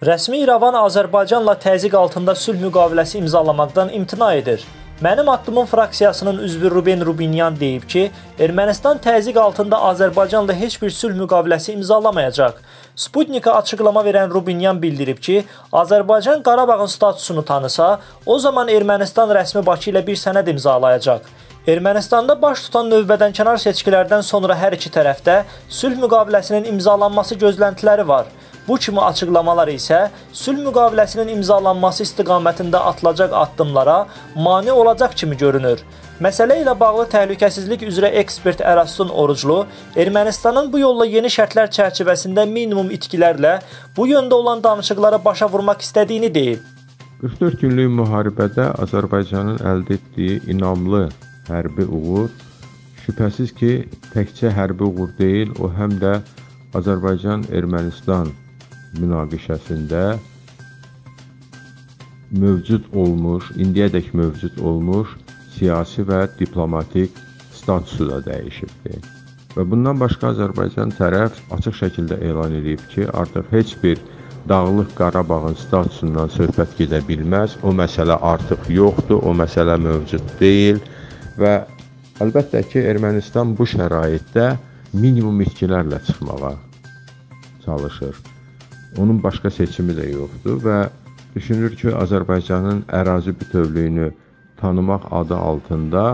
Rəsmi İrəvan Azərbaycanla təzyiq altında sülh müqaviləsi imzalamaqdan imtina edir. Mənim addımın fraksiyasının üzvü Ruben Rubinyan deyib ki, Ermənistan təzyiq altında Azərbaycanla heç bir sülh müqaviləsi imzalamayacaq. Sputnikə açıqlama verən Rubinyan bildirib ki, Azərbaycan Qarabağın statusunu tanısa, o zaman Ermənistan rəsmi Bakı ilə bir sənəd imzalayacaq. Ermənistanda baş tutan növbədənkənar seçkilərdən sonra hər iki tərəfdə sülh müqaviləsinin imzalanması gözləntiləri var. Bu kimi açıqlamalar isə sülh müqaviləsinin imzalanması istiqamətində atılacaq addımlara mane olacaq kimi görünür. Məsələ ilə bağlı təhlükəsizlik üzrə ekspert Əraston Oruclu, Ermənistanın bu yolla yeni şərtlər çərçivəsində minimum itkilərlə bu yöndə olan danışıqlara başa vurmaq istədiyini deyib. 44 günlük müharibədə Azərbaycanın əldə etdiyi inamlı hərbi uğur şübhəsiz ki, təkcə hərbi uğur deyil, o həm də Azərbaycan-Ermənistan münaqişəsində mövcud olmuş, indiyədək mövcud olmuş siyasi və diplomatik statusu da dəyişibdir. Və bundan başqa Azərbaycan tərəf açıq şəkildə elan edib ki, artıq heç bir Dağlıq Qarabağın statusundan söhbət gedə bilməz, o məsələ artıq yoxdur, o məsələ mövcud deyil və əlbəttə ki, Ermənistan bu şəraitdə minimum itkilərlə çıxmağa çalışır. Onun başqa seçimi də yoxdur və düşünür ki, Azərbaycanın ərazi bütövlüyünü tanımaq adı altında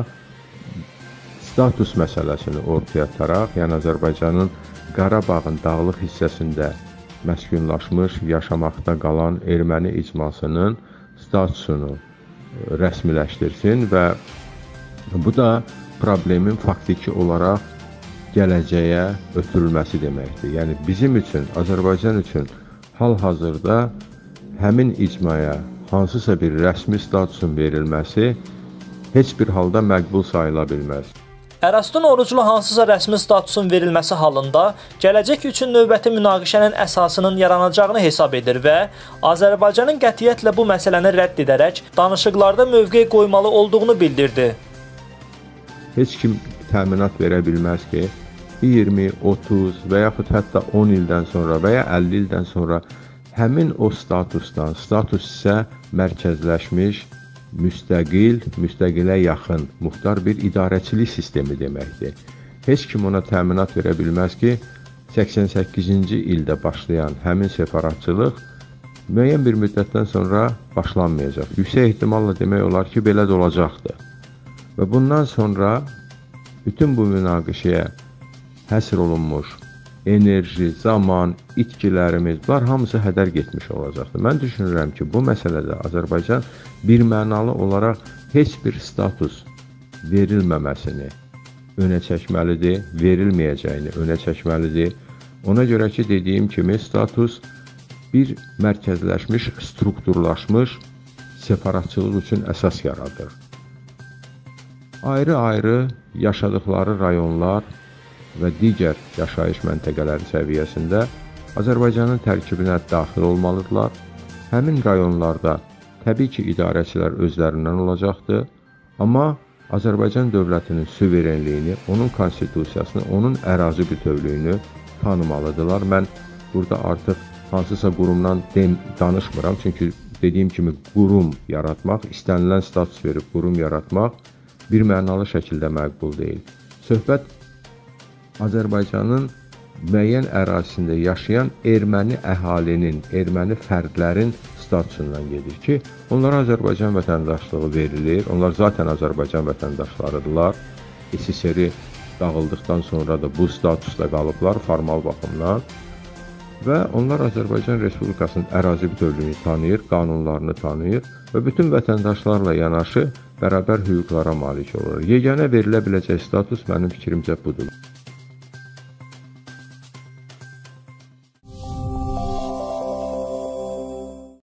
status məsələsini ortaya ataraq, yəni Azərbaycanın Qarabağın dağlıq hissəsində məskunlaşmış, yaşamaqda qalan erməni icmasının statusunu rəsmiləşdirsin və bu da problemin faktiki olaraq gələcəyə ötürülməsi deməkdir. Yəni bizim üçün, Azərbaycan üçün hal-hazırda həmin icmaya hansısa bir rəsmi statusun verilməsi heç bir halda məqbul sayıla bilməz. Əraston Oruclu hansısa rəsmi statusun verilməsi halında gələcək üçün növbəti münaqişənin əsasının yaranacağını hesab edir və Azərbaycanın qətiyyətlə bu məsələni rədd edərək danışıqlarda mövqe qoymalı olduğunu bildirdi. Heç kim təminat verə bilməz ki, 20, 30 və yaxud hətta 10 ildən sonra və ya 50 ildən sonra həmin o statusdan, status isə mərkəzləşmiş, müstəqil, müstəqilə yaxın, muxtar bir idarəçilik sistemi deməkdir. Heç kim ona təminat verə bilməz ki, 88-ci ildə başlayan həmin separatçılıq müəyyən bir müddətdən sonra başlanmayacaq. Yüksək ehtimalla demək olar ki, belə də olacaqdır. Və bundan sonra bütün bu münaqişəyə həsr olunmuş enerji, zaman, itkilərimiz, bunlar hamısı hədər getmiş olacaqdır. Mən düşünürəm ki, bu məsələdə Azərbaycan bir mənalı olaraq heç bir status verilməməsini önə çəkməlidir, verilməyəcəyini önə çəkməlidir. Ona görə ki, dediyim kimi, status bir mərkəzləşmiş, strukturlaşmış separatçılıq üçün əsas yaradır. Ayrı-ayrı yaşadıkları rayonlar və digər yaşayış məntəqələri səviyyəsində Azərbaycanın tərkibinə daxil olmalıdırlar. Həmin rayonlarda təbii ki, idarəçilər özlərindən olacaqdır, amma Azərbaycan dövlətinin suverenliyini, onun konstitusiyasını, onun ərazi bütövlüyünü tanımalıdırlar. Mən burada artıq hansısa qurumdan danışmıram, çünki dediyim kimi qurum yaratmaq, istənilən status verib qurum yaratmaq bir mənalı şəkildə məqbul deyil. Söhbət Azərbaycanın müəyyən ərazisində yaşayan erməni əhalinin, erməni fərdlərin statusundan gedir ki, onlara Azərbaycan vətəndaşlığı verilir. Onlar zaten Azərbaycan vətəndaşlarıdırlar. SSR dağıldıqdan sonra da bu statusda qalıblar formal baxımdan. Və onlar Azərbaycan Respublikasının ərazi bütövlüyünü tanıyır, qanunlarını tanıyır və bütün vətəndaşlarla yanaşı bərabər hüquqlara malik olur. Yeganə verilə biləcək status mənim fikrimcə budur.